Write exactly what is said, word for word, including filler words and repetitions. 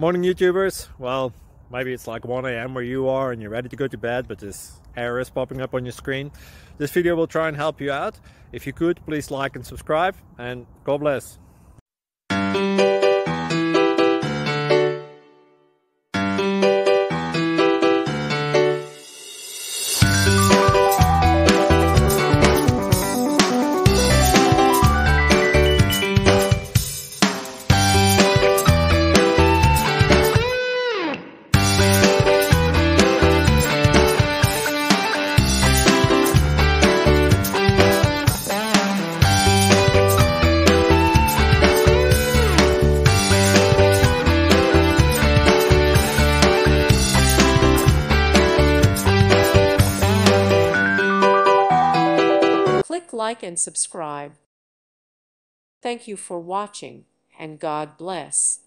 Morning YouTubers. Well, maybe it's like one A M where you are and you're ready to go to bed, but this error is popping up on your screen. This video will try and help you out. If you could, please like and subscribe, and God bless. Click like and subscribe. Thank you for watching, and God bless.